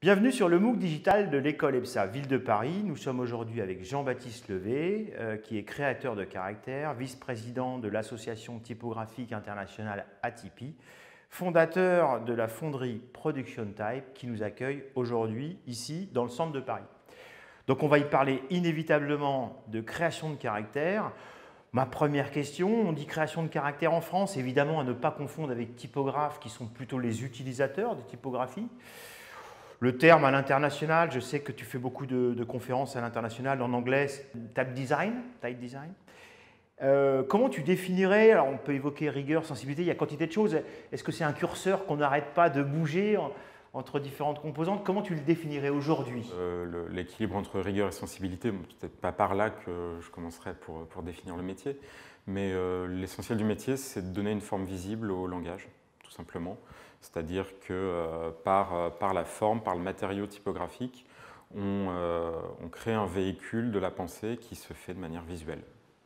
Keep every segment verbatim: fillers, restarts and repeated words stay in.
Bienvenue sur le MOOC digital de l'école EBSA Ville de Paris. Nous sommes aujourd'hui avec Jean-Baptiste Levé, euh, qui est créateur de caractères, vice-président de l'association typographique internationale A T P, fondateur de la fonderie Production Type qui nous accueille aujourd'hui ici dans le centre de Paris. Donc on va y parler inévitablement de création de caractères. Ma première question, on dit création de caractères en France, évidemment à ne pas confondre avec typographes qui sont plutôt les utilisateurs de typographie. Le terme à l'international, je sais que tu fais beaucoup de, de conférences à l'international en anglais, type design. Type design. Euh, comment tu définirais, alors on peut évoquer rigueur, sensibilité, il y a quantité de choses. Est-ce que c'est un curseur qu'on n'arrête pas de bouger en, entre différentes composantes? Comment tu le définirais aujourd'hui? euh, L'équilibre entre rigueur et sensibilité, bon, peut-être pas par là que je commencerai pour, pour définir le métier, mais euh, l'essentiel du métier, c'est de donner une forme visible au langage, tout simplement. C'est-à-dire que euh, par, par la forme, par le matériau typographique, on, euh, on crée un véhicule de la pensée qui se fait de manière visuelle.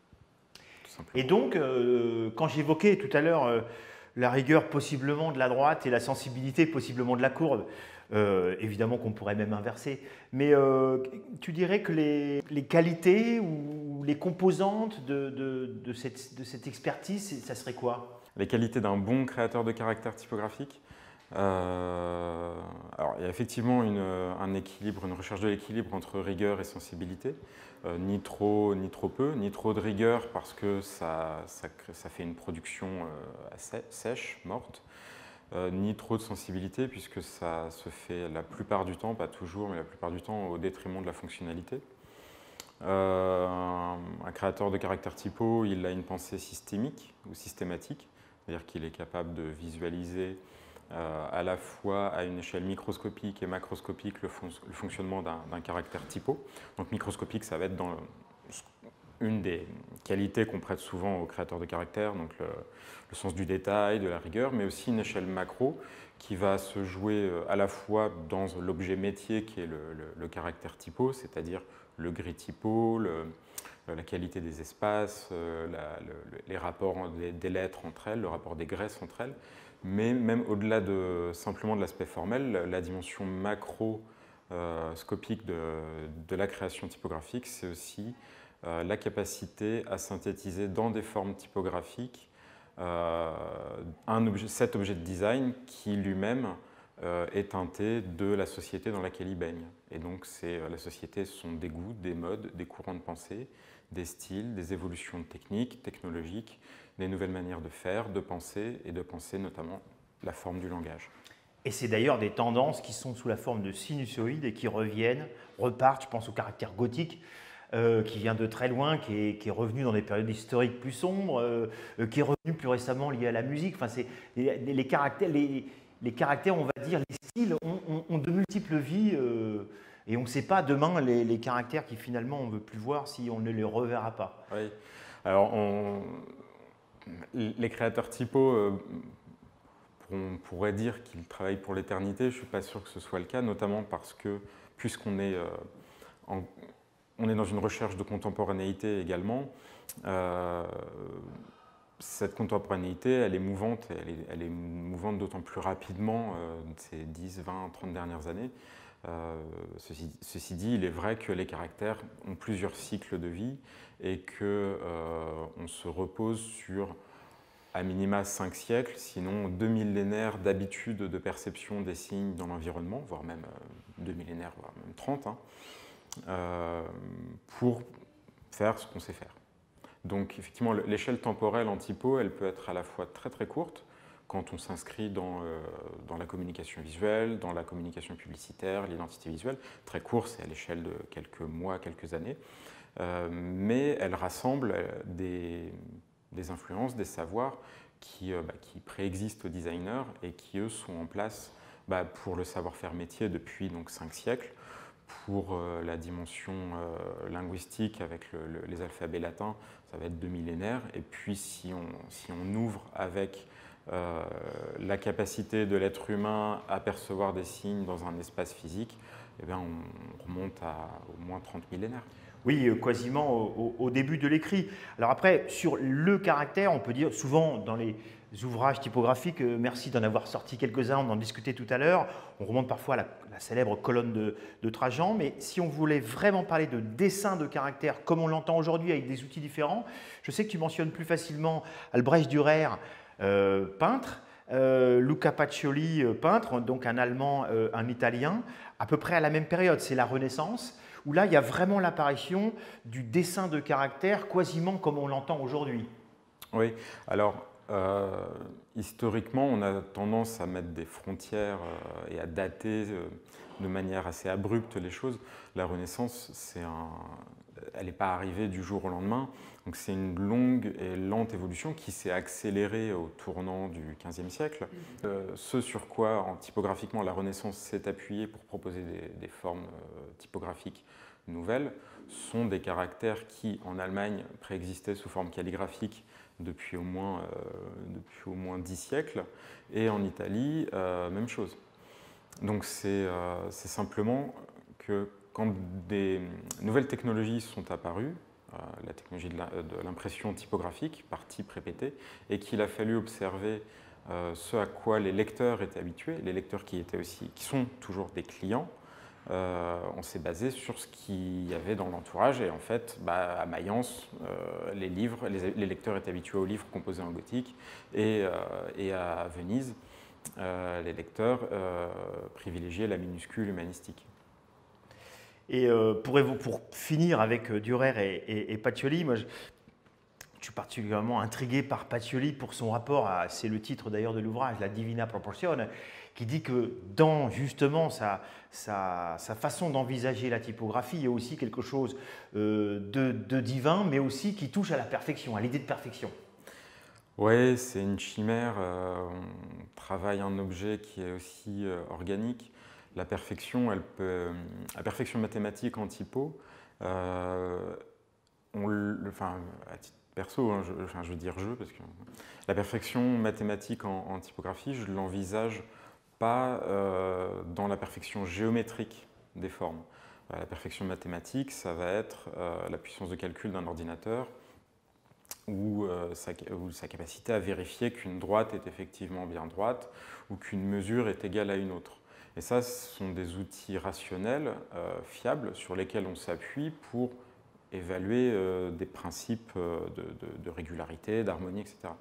Et donc, euh, quand j'évoquais tout à l'heure euh, la rigueur possiblement de la droite et la sensibilité possiblement de la courbe, euh, évidemment qu'on pourrait même inverser, mais euh, tu dirais que les, les qualités ou les composantes de, de, de, cette, de cette expertise, ça serait quoi? Les qualités d'un bon créateur de caractères typographiques. Euh, alors, il y a effectivement une, un équilibre, une recherche de l'équilibre entre rigueur et sensibilité. Euh, ni trop, ni trop peu, ni trop de rigueur parce que ça, ça, ça fait une production euh, assez sèche, morte, euh, ni trop de sensibilité puisque ça se fait la plupart du temps, pas toujours, mais la plupart du temps au détriment de la fonctionnalité. Euh, un, un créateur de caractères typo, il a une pensée systémique ou systématique, c'est-à-dire qu'il est capable de visualiser Euh, à la fois à une échelle microscopique et macroscopique le, fon le fonctionnement d'un caractère typo. Donc microscopique, ça va être dans le, une des qualités qu'on prête souvent aux créateurs de caractères, donc le, le sens du détail, de la rigueur, mais aussi une échelle macro qui va se jouer à la fois dans l'objet métier qui est le, le, le caractère typo, c'est-à-dire le gris typo, le, la qualité des espaces, la, le, les rapports des, des lettres entre elles, le rapport des graisses entre elles, mais même au-delà de simplement de l'aspect formel, la dimension macroscopique de, de la création typographique, c'est aussi euh, la capacité à synthétiser dans des formes typographiques euh, un objet, cet objet de design qui lui-même euh, est teinté de la société dans laquelle il baigne. Et donc c'est, la société, ce sont des goûts, des modes, des courants de pensée, des styles, des évolutions techniques, technologiques, des nouvelles manières de faire, de penser, et de penser notamment la forme du langage. Et c'est d'ailleurs des tendances qui sont sous la forme de sinusoïdes et qui reviennent, repartent, je pense au caractère gothique, euh, qui vient de très loin, qui est, qui est revenu dans des périodes historiques plus sombres, euh, qui est revenu plus récemment lié à la musique. Enfin, c'est, les, les, caractères, les, les caractères, on va dire, les styles ont, ont, ont de multiples vies, euh, et on ne sait pas demain les, les caractères qui finalement on ne veut plus voir si on ne les reverra pas. Oui, alors on... les créateurs typo, euh, on pourrait dire qu'ils travaillent pour l'éternité. Je ne suis pas sûr que ce soit le cas, notamment parce que, puisqu'on est, euh, en, on est dans une recherche de contemporanéité également, euh, cette contemporanéité, elle est mouvante, elle est, elle est mouvante d'autant plus rapidement euh, ces dix, vingt, trente dernières années. Euh, ceci, ceci dit, il est vrai que les caractères ont plusieurs cycles de vie et qu'on euh, se repose sur à minima cinq siècles, sinon deux millénaires d'habitude de perception des signes dans l'environnement, voire même euh, deux millénaires, voire même trente, hein, euh, pour faire ce qu'on sait faire. Donc effectivement, l'échelle temporelle en typo, elle peut être à la fois très très courte, quand on s'inscrit dans, euh, dans la communication visuelle, dans la communication publicitaire, l'identité visuelle, très court, c'est à l'échelle de quelques mois, quelques années, euh, mais elle rassemble des, des influences, des savoirs qui, euh, bah, qui préexistent aux designers et qui, eux, sont en place bah, pour le savoir-faire métier depuis donc, cinq siècles, pour euh, la dimension euh, linguistique avec le, le, les alphabets latins, ça va être deux millénaires, et puis si on, si on ouvre avec Euh, la capacité de l'être humain à percevoir des signes dans un espace physique, eh bien, on remonte à au moins trente millénaires. Oui, quasiment au, au début de l'écrit. Alors après, sur le caractère, on peut dire souvent dans les, ouvrages typographiques. Merci d'en avoir sorti quelques-uns, on en discutait tout à l'heure. On remonte parfois à la, la célèbre colonne de, de Trajan, mais si on voulait vraiment parler de dessin de caractère comme on l'entend aujourd'hui avec des outils différents, je sais que tu mentionnes plus facilement Albrecht Dürer, euh, peintre, euh, Luca Pacioli, euh, peintre, donc un Allemand, euh, un Italien, à peu près à la même période, c'est la Renaissance, où là il y a vraiment l'apparition du dessin de caractère quasiment comme on l'entend aujourd'hui. Oui, alors euh, historiquement, on a tendance à mettre des frontières euh, et à dater euh, de manière assez abrupte les choses. La Renaissance, c'est un, elle n'est pas arrivée du jour au lendemain, donc c'est une longue et lente évolution qui s'est accélérée au tournant du quinzième siècle. Euh, ce sur quoi, en, typographiquement, la Renaissance s'est appuyée pour proposer des, des formes euh, typographiques nouvelles sont des caractères qui, en Allemagne, préexistaient sous forme calligraphique depuis au moins, euh, depuis au moins dix siècles, et en Italie, euh, même chose. Donc c'est euh, simplement que quand des nouvelles technologies sont apparues, euh, la technologie de l'impression typographique par type répété, et qu'il a fallu observer euh, ce à quoi les lecteurs étaient habitués, les lecteurs qui, étaient aussi, qui sont toujours des clients. Euh, on s'est basé sur ce qu'il y avait dans l'entourage et en fait, bah, à Mayence, euh, les livres, les, les lecteurs étaient habitués aux livres composés en gothique et, euh, et à Venise, euh, les lecteurs euh, privilégiaient la minuscule humanistique. Et euh, pour, pour finir avec Dürer et, et, et Pacioli, moi je, je suis particulièrement intrigué par Pacioli pour son rapport à, c'est le titre d'ailleurs de l'ouvrage, La Divina Proportione, qui dit que dans justement sa, sa, sa façon d'envisager la typographie, il y a aussi quelque chose euh, de, de divin, mais aussi qui touche à la perfection, à l'idée de perfection. Oui, c'est une chimère. Euh, on travaille un objet qui est aussi euh, organique. La perfection, elle peut, la perfection mathématique en typo, euh, on, enfin, à titre perso, hein, je, enfin, je veux dire je, parce que la perfection mathématique en, en typographie, je l'envisage pas euh, dans la perfection géométrique des formes. La perfection mathématique, ça va être euh, la puissance de calcul d'un ordinateur ou, euh, sa, ou sa capacité à vérifier qu'une droite est effectivement bien droite ou qu'une mesure est égale à une autre. Et ça, ce sont des outils rationnels, euh, fiables, sur lesquels on s'appuie pour évaluer euh, des principes de, de, de régularité, d'harmonie, et cetera.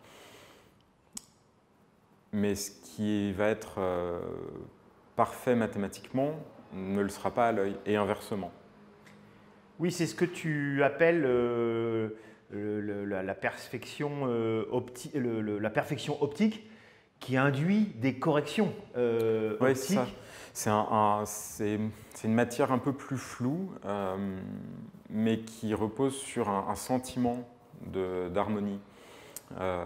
Mais ce qui va être euh, parfait mathématiquement ne le sera pas à l'œil, et inversement. Oui, c'est ce que tu appelles euh, le, le, la, la, perfection, euh, opti le, le, la perfection optique qui induit des corrections euh, ouais, optiques. C'est un, un, une matière un peu plus floue, euh, mais qui repose sur un, un sentiment d'harmonie. Euh,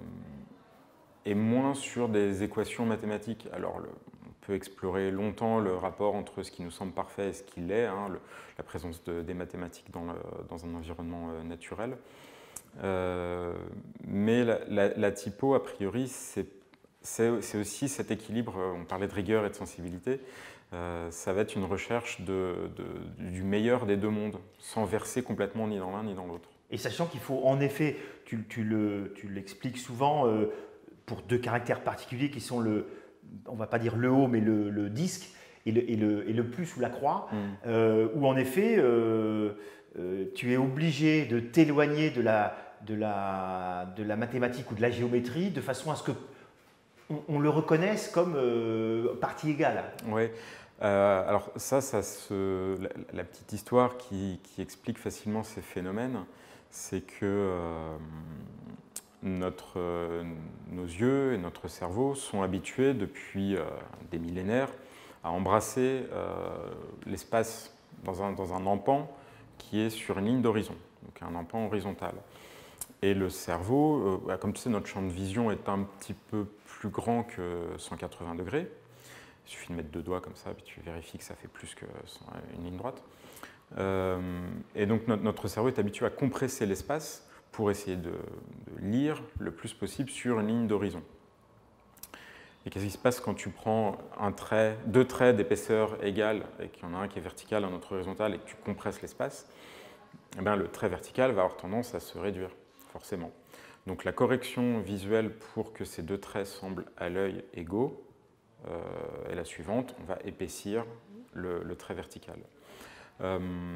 et moins sur des équations mathématiques. Alors, le, on peut explorer longtemps le rapport entre ce qui nous semble parfait et ce qui l'est, hein, le, la présence de, des mathématiques dans, le, dans un environnement euh, naturel. Euh, mais la, la, la typo, a priori, c'est aussi cet équilibre, on parlait de rigueur et de sensibilité, euh, ça va être une recherche de, de, du meilleur des deux mondes, sans verser complètement ni dans l'un ni dans l'autre. Et sachant qu'il faut, en effet, tu, tu l'expliques le, souvent, euh, pour deux caractères particuliers qui sont le, on ne va pas dire le haut, mais le, le disque et le, et, le, et le plus ou la croix, mmh. euh, où en effet, euh, euh, tu es obligé de t'éloigner de la, de, la, de la mathématique ou de la géométrie de façon à ce qu'on on le reconnaisse comme euh, partie égale. Oui. Euh, alors ça, ça se, la, la petite histoire qui, qui explique facilement ces phénomènes, c'est que euh, Notre, euh, nos yeux et notre cerveau sont habitués depuis euh, des millénaires à embrasser euh, l'espace dans un, dans un empan qui est sur une ligne d'horizon, donc un empan horizontal. Et le cerveau, euh, comme tu sais, notre champ de vision est un petit peu plus grand que cent quatre-vingts degrés. Il suffit de mettre deux doigts comme ça, puis tu vérifies que ça fait plus qu'une ligne droite. Euh, et donc notre, notre cerveau est habitué à compresser l'espace pour essayer de, de lire le plus possible sur une ligne d'horizon. Et qu'est-ce qui se passe quand tu prends un trait, deux traits d'épaisseur égale, et qu'il y en a un qui est vertical, un autre horizontal, et que tu compresses l'espace? Eh bien, le trait vertical va avoir tendance à se réduire, forcément. Donc la correction visuelle pour que ces deux traits semblent à l'œil égaux euh, est la suivante, on va épaissir le, le trait vertical. Euh,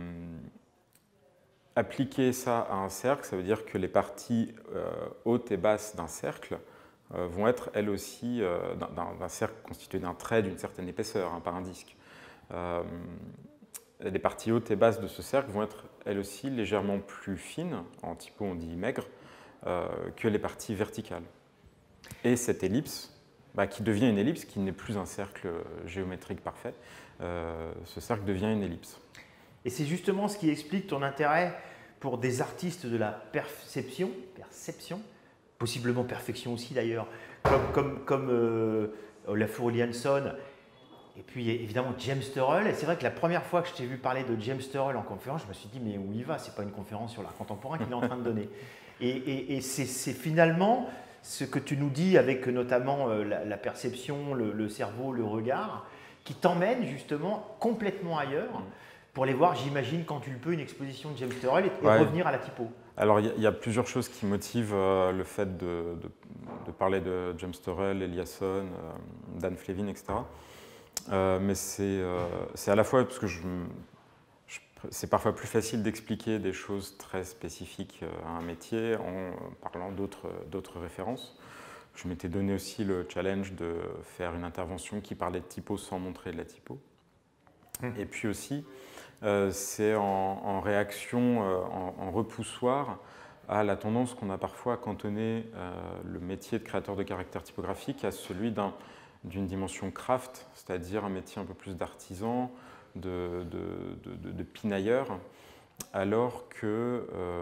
appliquer ça à un cercle, ça veut dire que les parties euh, hautes et basses d'un cercle euh, vont être elles aussi euh, d'un cercle constitué d'un trait d'une certaine épaisseur, hein, par un disque. Euh, les parties hautes et basses de ce cercle vont être elles aussi légèrement plus fines, en typo on dit maigre, euh, que les parties verticales. Et cette ellipse, bah, qui devient une ellipse, qui n'est plus un cercle géométrique parfait, euh, ce cercle devient une ellipse. Et c'est justement ce qui explique ton intérêt pour des artistes de la perception, perception possiblement perfection aussi d'ailleurs, comme, comme, comme euh, Olafur Eliasson, et puis évidemment James Turrell. Et c'est vrai que la première fois que je t'ai vu parler de James Turrell en conférence, je me suis dit mais où il va? C'est pas une conférence sur l'art contemporain qu'il est en train de donner. Et, et, et c'est finalement ce que tu nous dis avec notamment euh, la, la perception, le, le cerveau, le regard, qui t'emmène justement complètement ailleurs pour aller voir, j'imagine, quand tu le peux, une exposition de James Turrell et, et ouais. revenir à la typo. Alors il y, y a plusieurs choses qui motivent euh, le fait de, de, de parler de James Turrell, Eliasson, euh, Dan Flavin, et cetera. Euh, mais c'est euh, à la fois parce que je, je, c'est parfois plus facile d'expliquer des choses très spécifiques à un métier en parlant d'autres références. Je m'étais donné aussi le challenge de faire une intervention qui parlait de typo sans montrer de la typo. Mmh. Et puis aussi, euh, c'est en, en réaction, euh, en, en repoussoir à la tendance qu'on a parfois à cantonner euh, le métier de créateur de caractères typographiques à celui d'un d'une dimension craft, c'est-à-dire un métier un peu plus d'artisan, de, de, de, de pinailleur, alors que euh,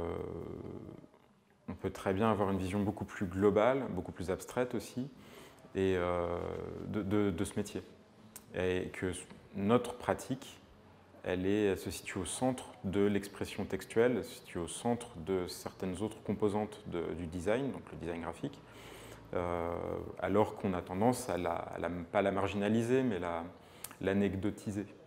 on peut très bien avoir une vision beaucoup plus globale, beaucoup plus abstraite aussi, et, euh, de, de, de ce métier. Et que notre pratique, elle, est, elle se situe au centre de l'expression textuelle, elle se situe au centre de certaines autres composantes de, du design, donc le design graphique, Euh, alors qu'on a tendance à, la, à la, pas la marginaliser, mais l'anecdotiser. La,